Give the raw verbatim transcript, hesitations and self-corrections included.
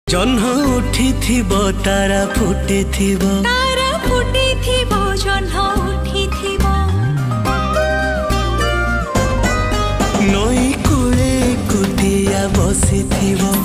जह्न उठी थिबो तारा फुटी थिबो तारा फुटी थिबो जह्न उठी थिबो नई कूले कुटिया बसी थिबो